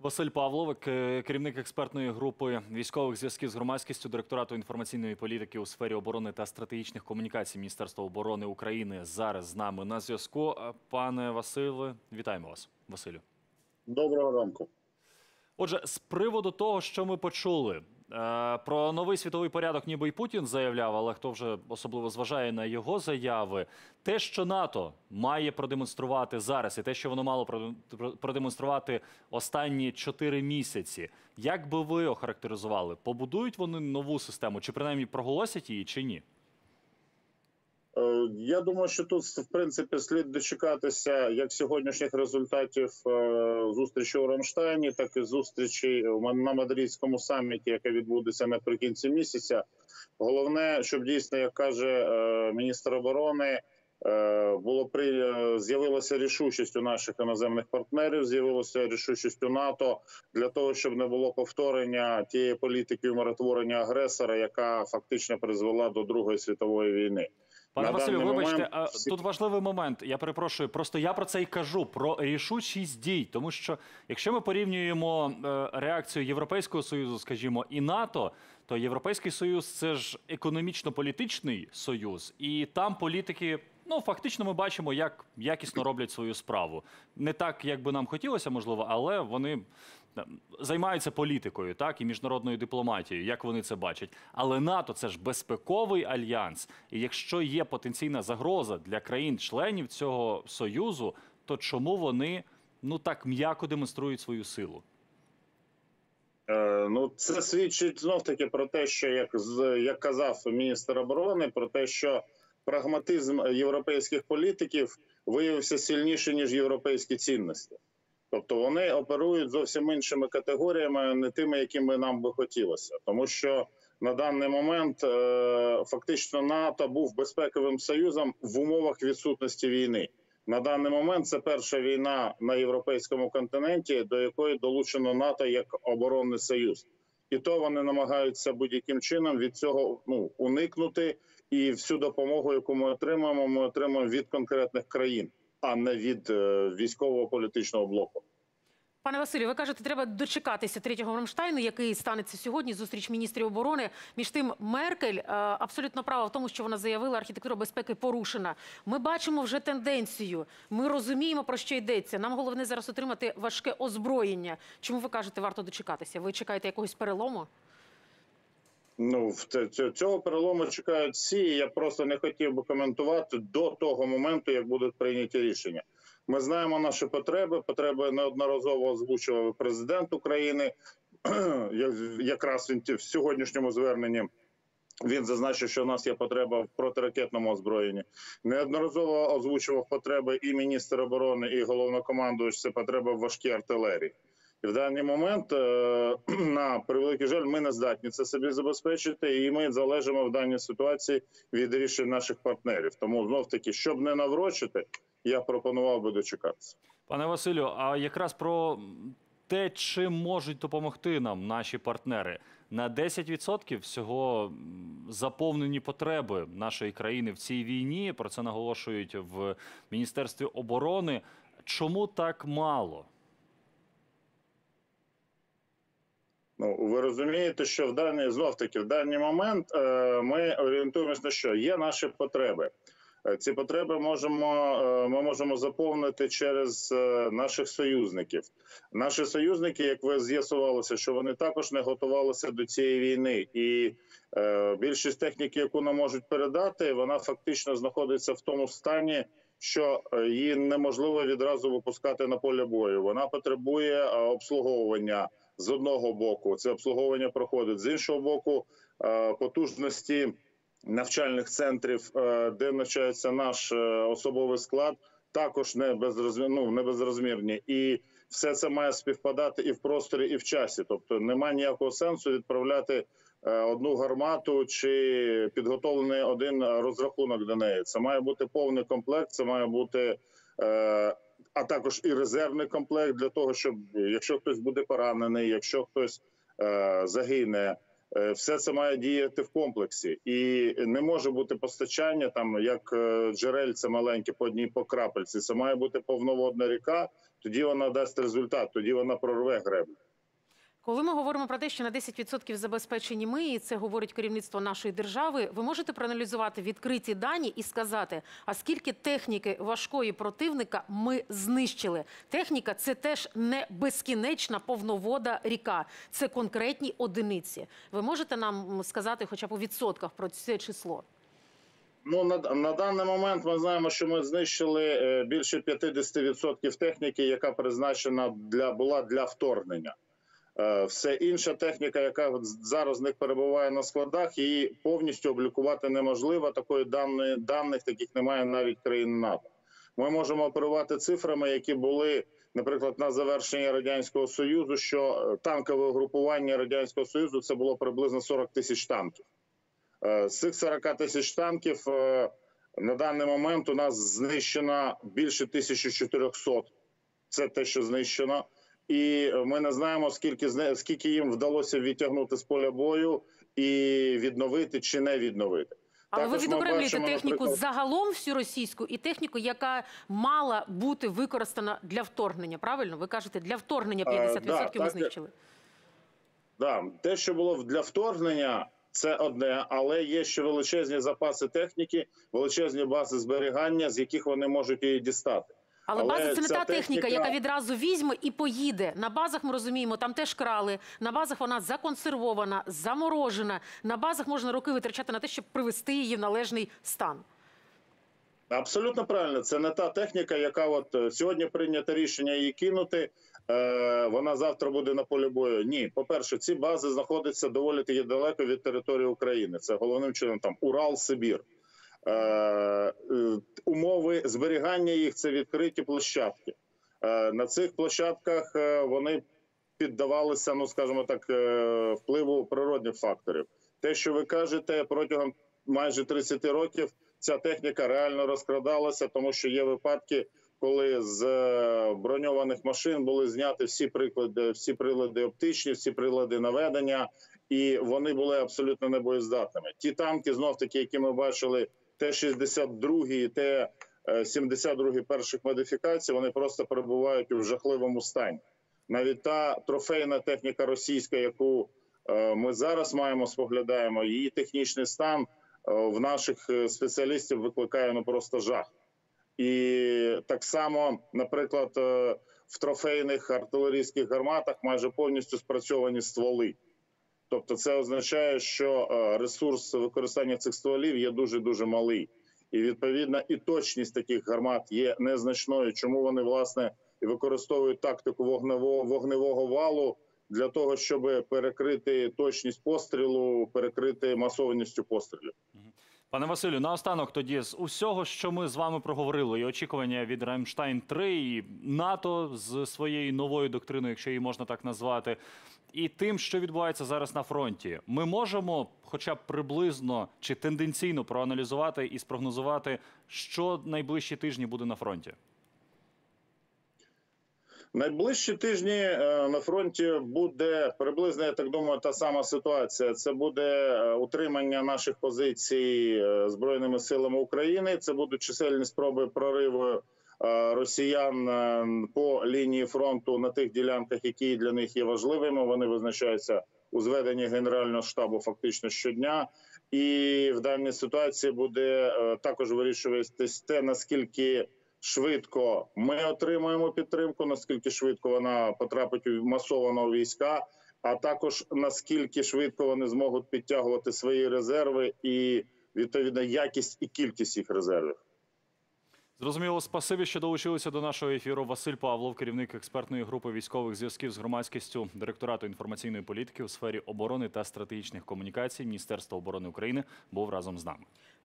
Василь Павлов, керівник експертної групи військових зв'язків з громадськістю Директорату інформаційної політики у сфері оборони та стратегічних комунікацій Міністерства оборони України, зараз з нами на зв'язку. Пане Василе, вітаємо вас. Василю. Доброго ранку. Отже, з приводу того, що ми почули, про новий світовий порядок ніби й Путін заявляв, але хто вже особливо зважає на його заяви, те, що НАТО має продемонструвати зараз, і те, що воно мало продемонструвати останні 4 місяці, як би ви охарактеризували? Побудують вони нову систему, чи принаймні проголосять її, чи ні? Я думаю, що тут, в принципі, слід дочекатися як сьогоднішніх результатів зустрічі у Рамштайні, так і зустрічі на Мадридському саміті, яка відбудеться наприкінці місяця. Головне, щоб дійсно, як каже міністр оборони, з'явилася рішучість у наших іноземних партнерів, з'явилася рішучість у НАТО для того, щоб не було повторення тієї політики умиротворення агресора, яка фактично призвела до Другої світової війни. Пане Василю, вибачте, тут важливий момент, я перепрошую, просто я про це і кажу, про рішучість дій, тому що якщо ми порівнюємо реакцію Європейського Союзу, скажімо, і НАТО, то Європейський Союз – це ж економічно-політичний союз, і там політики, ну, фактично ми бачимо, як якісно роблять свою справу. Не так, як би нам хотілося, можливо, але вони займаються політикою, так, і міжнародною дипломатією, як вони це бачать. Але НАТО – це ж безпековий альянс, і якщо є потенційна загроза для країн-членів цього союзу, то чому вони, ну, так м'яко демонструють свою силу? Ну, це свідчить знов-таки про те, що, як казав міністр оборони, про те, що прагматизм європейських політиків виявився сильніше, ніж європейські цінності. Тобто вони оперують зовсім іншими категоріями, не тими, якими нам би хотілося. Тому що на даний момент фактично НАТО був безпековим союзом в умовах відсутності війни. На даний момент це перша війна на європейському континенті, до якої долучено НАТО як оборонний союз. І то вони намагаються будь-яким чином від цього уникнути. І всю допомогу, яку ми отримуємо від конкретних країн, а не від військово-політичного блоку. Пане Василю, ви кажете, треба дочекатися третього Рамштайну, який станеться сьогодні, зустріч міністрів оборони. Між тим, Меркель абсолютно права в тому, що вона заявила, архітектура безпеки порушена. Ми бачимо вже тенденцію, ми розуміємо, про що йдеться. Нам головне зараз отримати важке озброєння. Чому ви кажете, варто дочекатися? Ви чекаєте якогось перелому? Ну, цього перелому чекають всі, і я просто не хотів би коментувати до того моменту, як будуть прийняті рішення. Ми знаємо наші потреби неодноразово озвучував президент України, якраз він в сьогоднішньому зверненні він зазначив, що у нас є потреба в протиракетному озброєнні. Неодноразово озвучував потреби і міністр оборони, і головнокомандувач, це потреба в важкій артилерії. І в даний момент, на превеликий жаль, ми не здатні це собі забезпечити, і ми залежимо в даній ситуації від рішень наших партнерів. Тому, знов-таки, щоб не наврочити, я пропонував би дочекатися. Пане Василю, а якраз про те, чим можуть допомогти нам наші партнери. На 10% всього заповнені потреби нашої країни в цій війні, про це наголошують в Міністерстві оборони. Чому так мало? Ну, ви розумієте, що в даний момент ми орієнтуємося на що? Є наші потреби. Ці потреби ми можемо заповнити через наших союзників. Наші союзники, як ви з'ясувалося, що вони також не готувалися до цієї війни. І більшість техніки, яку нам можуть передати, вона фактично знаходиться в тому стані, що її неможливо відразу випускати на поле бою. Вона потребує обслуговування. З одного боку, це обслуговування проходить. З іншого боку, потужності навчальних центрів, де навчається наш особовий склад, також не безрозмірні. І все це має співпадати і в просторі, і в часі. Тобто немає ніякого сенсу відправляти одну гармату чи підготовлений один розрахунок до неї. Це має бути повний комплект, це має бути... а також і резервний комплект для того, щоб, якщо хтось буде поранений, якщо хтось загине, Все це має діяти в комплексі. І не може бути постачання, там, як джерельце маленьке по одній по крапельці. Це має бути повноводна ріка, тоді вона дасть результат, тоді вона прорве греблю. Коли ми говоримо про те, що на 10% забезпечені ми, і це говорить керівництво нашої держави, ви можете проаналізувати відкриті дані і сказати, а скільки техніки важкої противника ми знищили? Техніка – це теж не безкінечна повновода ріка, це конкретні одиниці. Ви можете нам сказати хоча б у відсотках про це число? Ну, на даний момент ми знаємо, що ми знищили більше 50% техніки, яка призначена була для вторгнення. Все інша техніка, яка зараз в них перебуває на складах, її повністю облікувати неможливо. Такої даних таких немає навіть країн НАТО. Ми можемо оперувати цифрами, які були, наприклад, на завершення Радянського Союзу, що танкове угрупування Радянського Союзу – це було приблизно 40 тисяч танків. З цих 40 тисяч танків на даний момент у нас знищено більше 1400. Це те, що знищено. І ми не знаємо, скільки їм вдалося відтягнути з поля бою і відновити чи не відновити. Але ви відокремлюєте техніку, наприклад, загалом всю російську і техніку, яка мала бути використана для вторгнення, правильно? Ви кажете, для вторгнення 50% ми знищили. Так, те, що було для вторгнення, це одне, але є ще величезні запаси техніки, величезні бази зберігання, з яких вони можуть її дістати. Але база – це не та техніка, яка відразу візьме і поїде. На базах, ми розуміємо, там теж крали, на базах вона законсервована, заморожена. На базах можна роки витрачати на те, щоб привести її в належний стан. Абсолютно правильно. Це не та техніка, яка от сьогодні прийнято рішення її кинути, вона завтра буде на полі бою. Ні. По-перше, ці бази знаходяться доволі таки далеко від території України. Це головним чином там Урал, Сибір. Умови зберігання їх – це відкриті площадки. На цих площадках вони піддавалися, ну скажімо так, впливу природних факторів. Те, що ви кажете, протягом майже 30 років ця техніка реально розкрадалася, тому що є випадки, коли з броньованих машин були зняті всі прилади оптичні, всі прилади наведення, і вони були абсолютно небоєздатними. Ті танки, знов-таки, які ми бачили, Т-62 і Т-72 перших модифікацій, вони просто перебувають у жахливому стані. Навіть та трофейна техніка російська, яку ми зараз споглядаємо, її технічний стан в наших спеціалістів викликає просто жах. І так само, наприклад, в трофейних артилерійських гарматах майже повністю спрацьовані стволи. Тобто це означає, що ресурс використання цих стволів є дуже-дуже малий. І, відповідно, і точність таких гармат є незначною, чому вони, власне, і використовують тактику вогневого валу для того, щоб перекрити точність пострілу, перекрити масованістю пострілів. Пане Василю, наостанок тоді з усього, що ми з вами проговорили, і очікування від Рамштайн-3, і НАТО з своєю новою доктриною, якщо її можна так назвати, і тим, що відбувається зараз на фронті, ми можемо хоча б приблизно чи тенденційно проаналізувати і спрогнозувати, що найближчі тижні буде на фронті? Найближчі тижні на фронті буде приблизно, я так думаю, та сама ситуація. Це буде утримання наших позицій Збройними силами України, це будуть чисельні спроби прориву росіян по лінії фронту на тих ділянках, які для них є важливими. Вони визначаються у зведенні Генерального штабу фактично щодня. І в даній ситуації буде також вирішуватись те, наскільки швидко ми отримуємо підтримку, наскільки швидко вона потрапить масово у війська, а також наскільки швидко вони зможуть підтягувати свої резерви і, відповідно, якість і кількість їх резервів. Зрозуміло, спасибі, що долучилися до нашого ефіру. Василь Павлов, керівник експертної групи військових зв'язків з громадськістю Директорату інформаційної політики у сфері оборони та стратегічних комунікацій Міністерства оборони України, був разом з нами.